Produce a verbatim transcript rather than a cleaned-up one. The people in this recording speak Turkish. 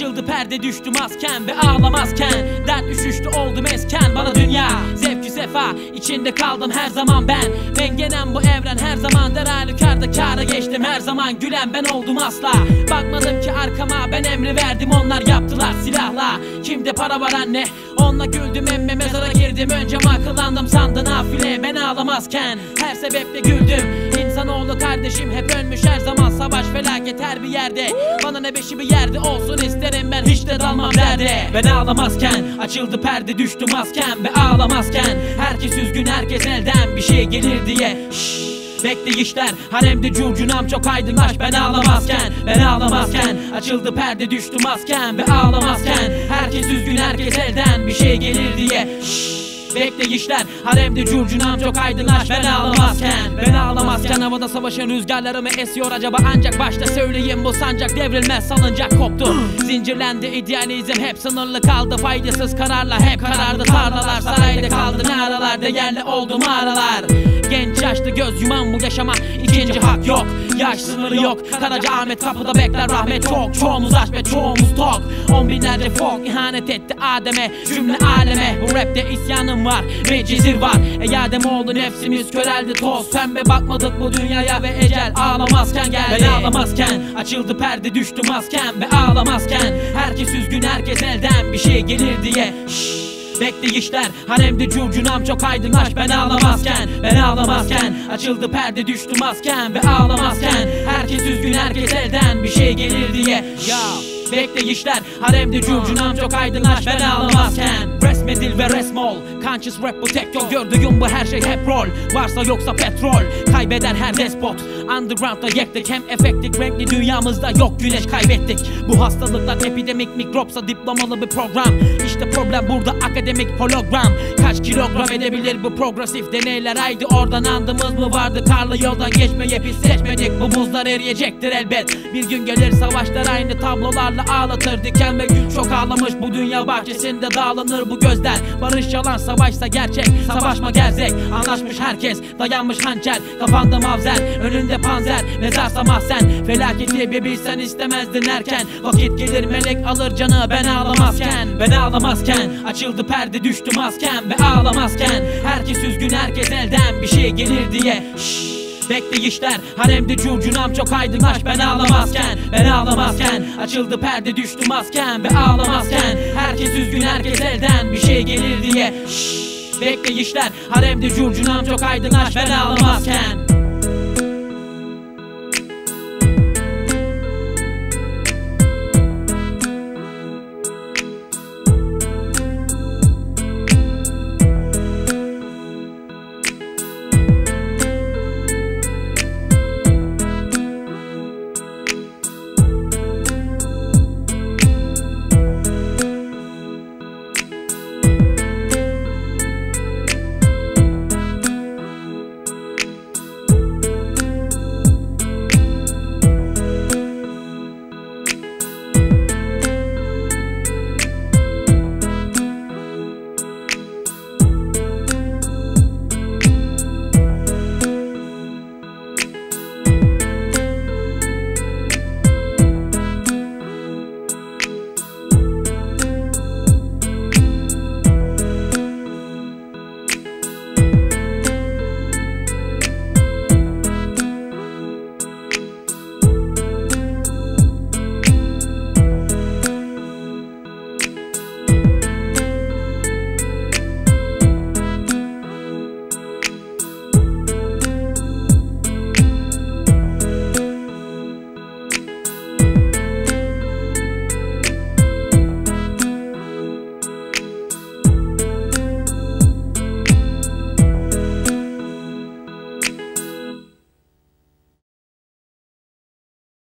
Açıldı perde, düştü masken ve ağlamazken dert üşüştü oldu mesken. Bana dünya zevkü sefa, içinde kaldım her zaman ben. Dengelen bu evren her zaman, der halükarda kâra geçtim her zaman. Gülen ben oldum asla, bakmadım ki arkama, ben emri verdim onlar yaptılar silahla. Kimde para var anne, onunla güldüm emme, mezara girdim önce akıllandım sandın nafile. Ben ağlamazken her sebeple güldüm. İnsanoğlu kardeşim hep ölmüş her zaman, savaş felaket her bir yerde. Bana ne beşi bir yerde olsun isterim, ben hiç de dalmam derde. Ben ağlamazken açıldı perde, düştü masken ve ağlamazken herkes üzgün, herkes elden bir şey gelir diye. Şşş, bekleyişler haremde curcunam çok aydınlaş. Ben ağlamazken, ben ağlamazken açıldı perde, düştü masken ve ağlamazken herkes üzgün, herkes elden bir şey gelir diye. Şşş, bekleyişler haremde curcunam çok aydınlaş. Ben ağlamazken, ben ağlamazken havada savaşın rüzgarları mı esiyor acaba? Ancak başta söyleyeyim, bu sancak devrilmez, salıncak koptu. Zincirlendi idealizm, hep sınırlı kaldı, faydasız kararla hep karardı tarlalar. Sarayda kaldı ne aralar, değerli oldu mağaralar. Genç yaşlı göz yuman bu yaşama, ikinci hak yok, yaş sınırı yok. Karaca Ahmet kapıda bekler, rahmet çok. Çoğumuz aç ve çoğumuz tok. On binlerce folk ihanet etti Adem'e, cümle aleme. Bu rapte isyanım var ve cizir var. Ey Adem oldu nefsimiz, köreldi toz. Pembe bakmadık bu dünyaya ve ecel ağlamazken geldi. Ben ağlamazken açıldı perde, düştü masken ve ağlamazken herkes üzgün, herkes elden bir şey gelir diye. Şşş, bekleyişler haremde curcunam çok aydınlaş. Ben ağlamazken, ben ağlamazken açıldı perde, düştü masken ve ağlamazken herkes üzgün, herkes elden bir şey gelir diye. Ya bekleyişler haremde curcunam çok aydınlaş. Ben ağlamazken resmedil ve resmol, conscious rap bu tek yol. Gördüğüm bu her şey hep rol, varsa yoksa petrol. Kaybeder her despot, underground'da yektik. Hem efektik renkli dünyamızda yok güneş, kaybettik. Bu hastalıklar epidemik, mikropsa diplomalı bir program. İşte problem burada, akademik hologram. Kaç kilogram edebilir bu progresif deneyler? Haydi oradan andımız mı vardı? Karlı yoldan geçmeye biz seçmedik. Bu buzlar eriyecektir elbet. Bir gün gelir savaşlar aynı tablolarla ağlatır. Diken ve gül çok ağlamış bu dünya bahçesinde, dağlanır bu gözler. Barış yalan, savaşsa gerçek, savaşma gerzek. Anlaşmış herkes, dayanmış hançer. Kafanda mavzer, önünde panzer. Mezarsa mahzen, felaketi bir bilsen istemezdin erken. Vakit gelir melek alır canı, ben ağlamazken. Ben ağlamazken açıldı perde, düştü masken ve ağlamazken herkes üzgün, herkes elden bir şey gelir diye. Şşş, bekleyişler haremde curcunam çok aydınlaş. Ben ağlamazken, ben ağlamazken açıldı perde, düştü masken ve ağlamazken herkes üzgün, herkes elden bir şey gelir diye. Şşş, bekleyişler haremde curcunam çok aydınlaş. Ben ağlamazken.